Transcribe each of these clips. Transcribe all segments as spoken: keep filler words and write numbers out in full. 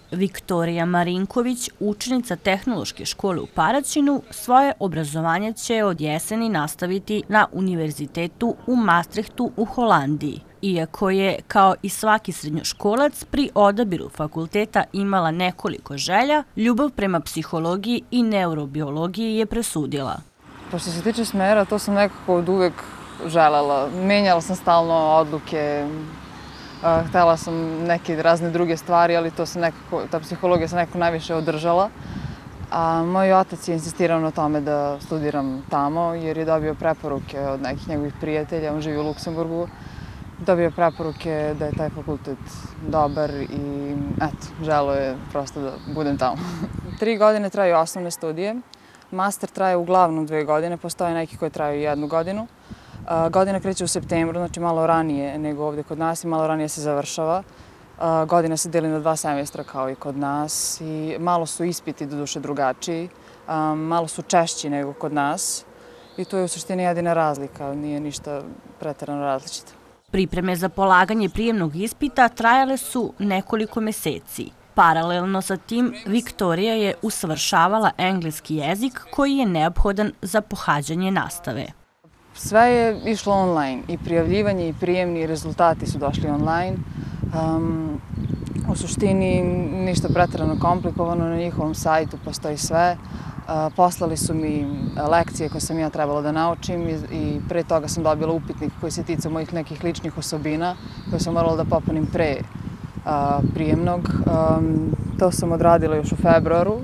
Viktorija Marinković, učenica Tehnološke škole u Paraćinu, svoje obrazovanje će od jeseni nastaviti na Univerzitetu u Maastrichtu u Holandiji. Iako je, kao i svaki srednjoškolac, pri odabiru fakulteta imala nekoliko želja, ljubav prema psihologiji i neurobiologiji je presudila. Pa što se tiče smera, to sam nekako od uvek želela. Menjala sam stalno odluke, htela sam neke razne druge stvari, ali to se nekako, ta psihologija se nekako najviše održala. A moj otac je insistirao na tome da studiram tamo, jer je dobio preporuke od nekih njegovih prijatelja, on živi u Luksemburgu. Dobio preporuke da je taj fakultet dobar i eto, želeo je prosto da budem tamo. Tri godine traju osnovne studije, master traje uglavnom dve godine, postoje neki koji traju jednu godinu. Godina kreće u septembru, znači malo ranije nego ovde kod nas i malo ranije se završava. Godina se deli na dva semestra kao i kod nas i malo su ispiti doduše drugačiji, malo su češći nego kod nas i to je u suštini jedina razlika, nije ništa preterano različito. Pripreme za polaganje prijemnog ispita trajale su nekoliko meseci. Paralelno sa tim, Viktorija je usavršavala engleski jezik koji je neophodan za pohađanje nastave. Sve je išlo online i prijavljivanje i prijemni rezultati su došli online. Um, u suštini ništa preterano komplikovano, na njihovom sajtu postoji sve. Uh, poslali su mi lekcije koje sam ja trebala da naučim i, i pre toga sam dobila upitnik koji se ticao mojih nekih ličnih osobina koje sam morala da popunim pre uh, prijemnog. Um, to sam odradila još u februaru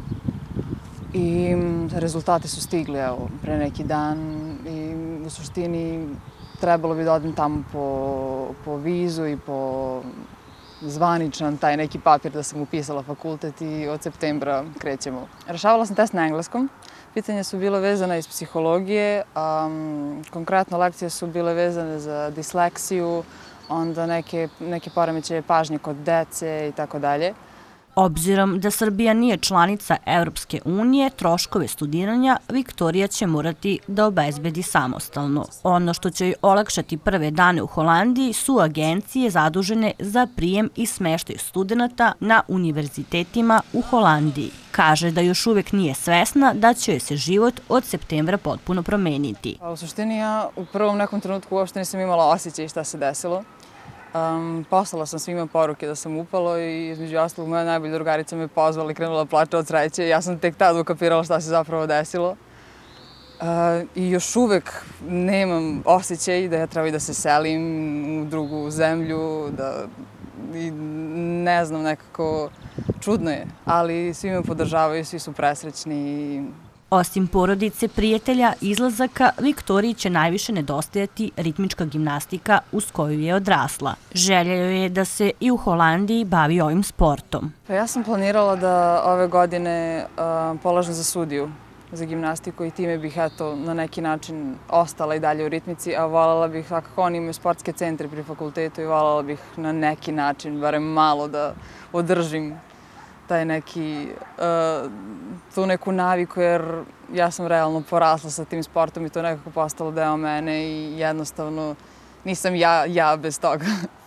i rezultati su stigli evo, pre neki dan i u suštini trebalo bi da odem tamo po, po vizu i po zvaničan taj neki papir da sam upisala fakultet i od septembra krećemo. Rešavala sam test na engleskom. Pitanja su bile vezane iz psihologije, um, konkretno lekcije su bile vezane za disleksiju, onda neke, neke poremećaje pažnje kod dece i tako dalje. Obzirom da Srbija nije članica Evropske unije, troškove studiranja Viktorija će morati da obezbedi samostalno. Ono što će joj olakšati prve dane u Holandiji su agencije zadužene za prijem i smeštaj studenata na univerzitetima u Holandiji. Kaže da još uvek nije svesna da će joj se život od septembra potpuno promeniti. U suštini ja u prvom nekom trenutku uopšte nisam imala osjećaj šta se desilo. Um, poslala sam svima poruke da sam upalo i između ostalog moja najbolja drugarica me pozvala i krenula plače od sreće. Ja sam tek tada ukapirala šta se zapravo desilo. Uh, I još uvek nemam osjećaj da ja treba da se selim u drugu zemlju, da i ne znam, nekako čudno je, ali svi me podržavaju, svi su presrećni. Osim porodice, prijatelja, izlazaka, Viktoriji će najviše nedostajati ritmička gimnastika uz koju je odrasla. Želja joj je da se i u Holandiji bavi ovim sportom. Pa ja sam planirala da ove godine uh, polažem za sudiju za gimnastiku i time bih eto, na neki način ostala i dalje u ritmici, a voljela bih, svakako oni imaju sportske centre pri fakultetu i voljela bih na neki način, barem malo, da održim taj neki, uh, tu neku naviku, jer ja sam realno porasla sa tim sportom i to nekako postalo deo mene i jednostavno nisam ja, ja bez toga.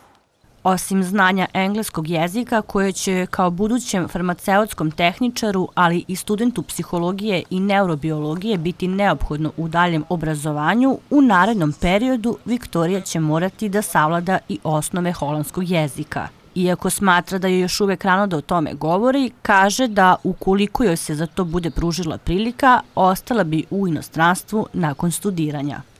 Osim znanja engleskog jezika, koje će kao budućem farmaceutskom tehničaru, ali i studentu psihologije i neurobiologije biti neophodno u daljem obrazovanju, u narednom periodu Viktorija će morati da savlada i osnove holandskog jezika. Iako smatra da je još uvek rano da o tome govori, kaže da ukoliko joj se za to bude pružila prilika, ostala bi u inostranstvu nakon studiranja.